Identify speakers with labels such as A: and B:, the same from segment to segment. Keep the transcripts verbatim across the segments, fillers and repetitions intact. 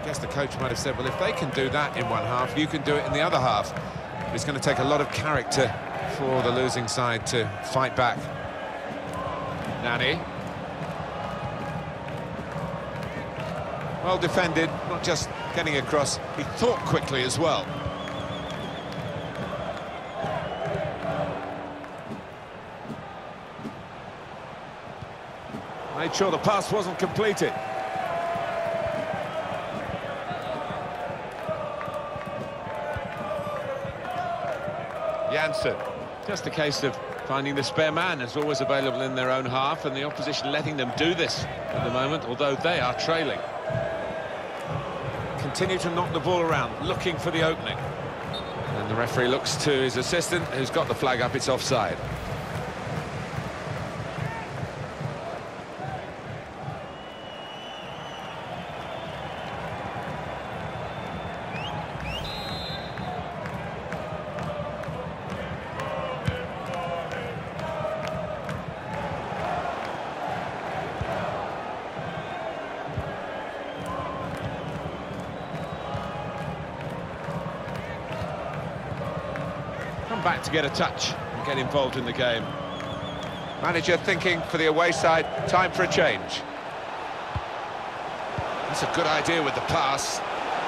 A: guess the coach might have said, well, if they can do that in one half, you can do it in the other half. But it's going to take a lot of character for the losing side to fight back. Nani. Well defended, not just getting across, he thought quickly as well. Made sure the pass wasn't completed. Janssen. Just a case of finding the spare man is always available in their own half, and the opposition letting them do this at the moment, although they are trailing. Continue to knock the ball around, looking for the opening. And the referee looks to his assistant, who's got the flag up, it's offside. Come back to get a touch and get involved in the game. Manager thinking for the away side, time for a change. That's a good idea with the pass.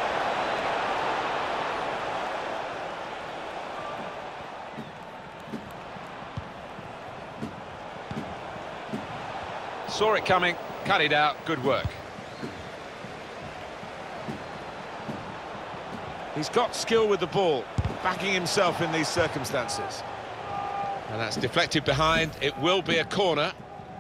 A: Saw it coming, cut it out, good work. He's got skill with the ball, backing himself in these circumstances. And that's deflected behind. It will be a corner.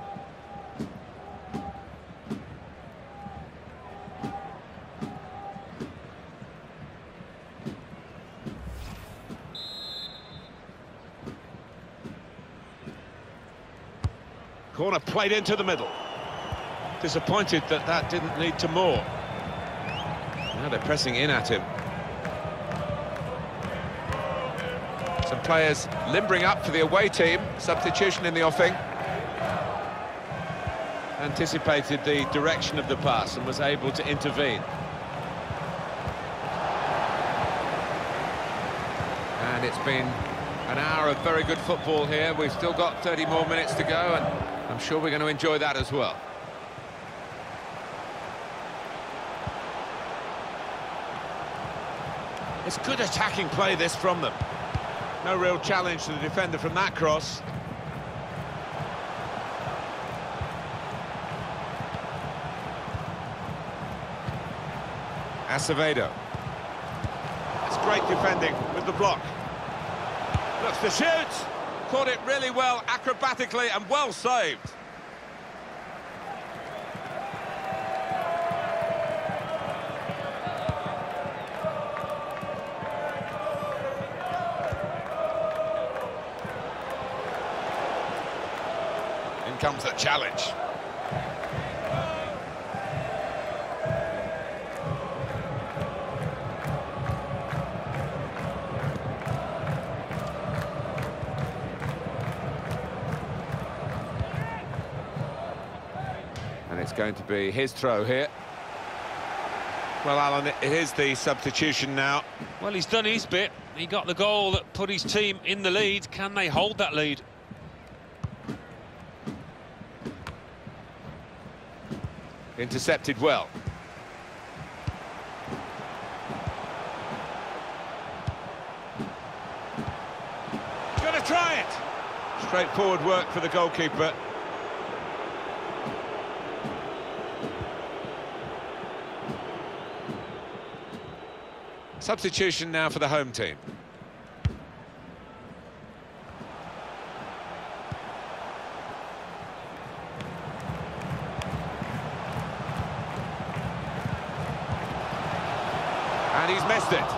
A: Corner played into the middle. Disappointed that that didn't lead to more. Now they're pressing in at him. Some players limbering up for the away team. Substitution in the offing. Anticipated the direction of the pass and was able to intervene. And it's been an hour of very good football here. We've still got thirty more minutes to go, and I'm sure we're going to enjoy that as well. It's good attacking play, this, from them. No real challenge to the defender from that cross. Acevedo. It's great defending with the block. Looks to shoot. Caught it really well, acrobatically, and well saved. In comes the challenge. And it's going to be his throw here. Well, Alan, it is the substitution now.
B: Well, he's done his bit. He got the goal that put his team in the lead. Can they hold that lead?
A: Intercepted well. Gonna try it! Straightforward work for the goalkeeper. Substitution now for the home team. And he's missed it.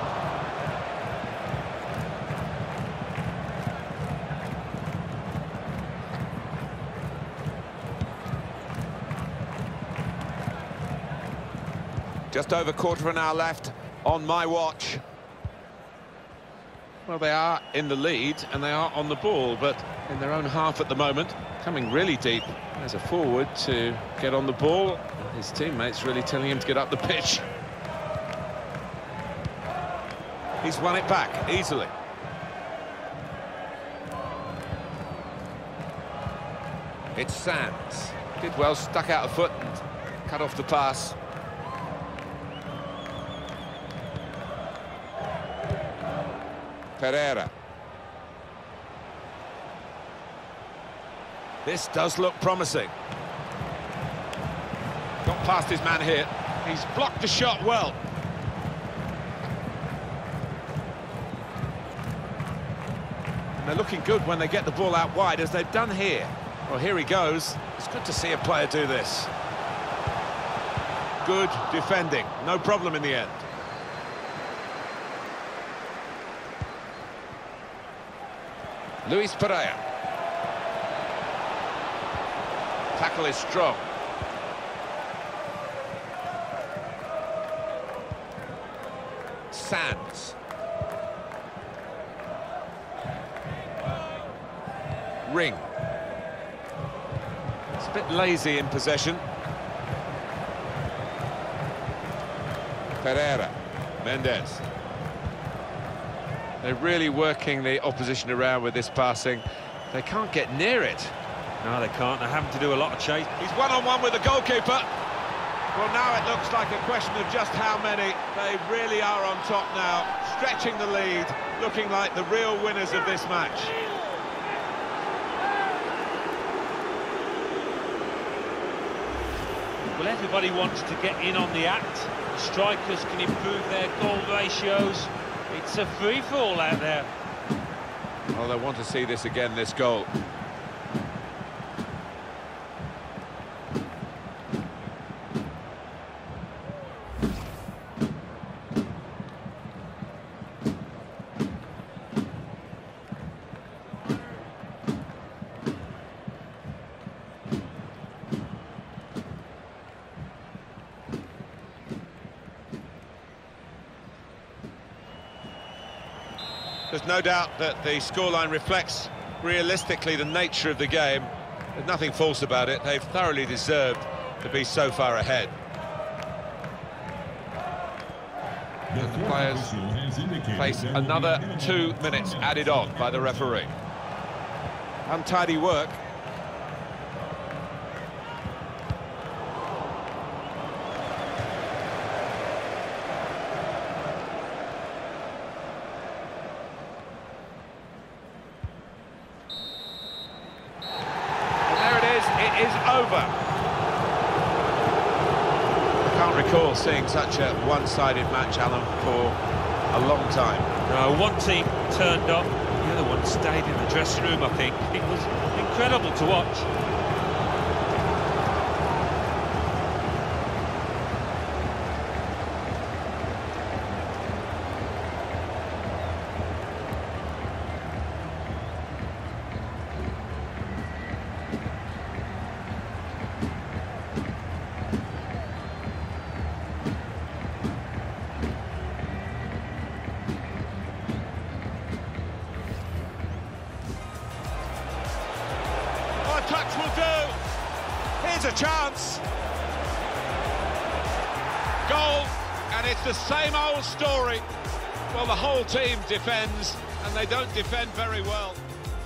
A: Just over quarter of an hour left on my watch. Well, they are in the lead and they are on the ball, but in their own half at the moment, coming really deep. There's a forward to get on the ball. His teammates really telling him to get up the pitch. He's won it back easily. It's Sands. Did well, stuck out a foot and cut off the pass. Pereira. This does look promising. Got past his man here. He's blocked the shot well. And they're looking good when they get the ball out wide, as they've done here. Well, here he goes. It's good to see a player do this. Good defending. No problem in the end. Luis Pereira. Tackle is strong. Sands. Ring. It's a bit lazy in possession. Pereira. Mendes. They're really working the opposition around with this passing. They can't get near it.
B: No, they can't. They're having to do a lot of chase.
A: He's one-on-one with the goalkeeper. Well, now it looks like a question of just how many. They really are on top now, stretching the lead, looking like the real winners of this match.
B: Well, everybody wants to get in on the act. The strikers can improve their goal ratios. It's a free-for-all out there.
A: Well, they want to see this again, this goal. There's no doubt that the scoreline reflects realistically the nature of the game. There's nothing false about it. They've thoroughly deserved to be so far ahead. The players face another two minutes added on by the referee. Untidy work. Over. I can't recall seeing such a one-sided match, Alan, for a long time.
B: No, one team turned up, the other one stayed in the dressing room, I think. It was incredible to watch.
A: Touch will do. Here's a chance. Goal, and it's the same old story. Well, the whole team defends, and they don't defend very well.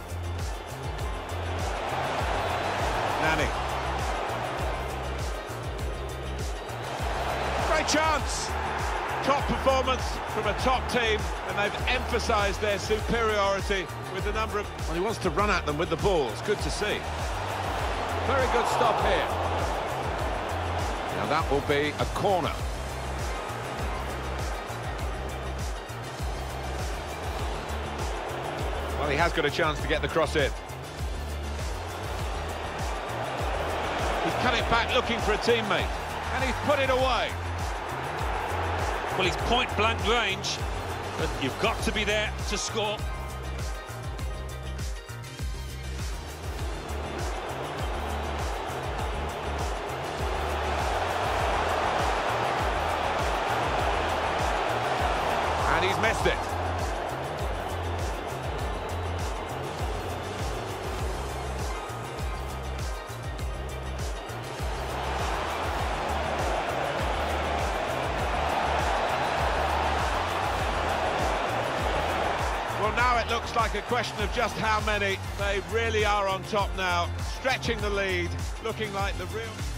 A: Nani. Great chance. Top performance from a top team, and they've emphasised their superiority with the number of... Well, he wants to run at them with the ball. It's good to see. Very good stop here. Now that will be a corner. Well, he has got a chance to get the cross in. He's cut it back looking for a teammate, and he's put it away.
B: Well, he's point-blank range, but you've got to be there to score.
A: And he's missed it. now it looks like a question of just how many. They really are on top now, stretching the lead, looking like the real...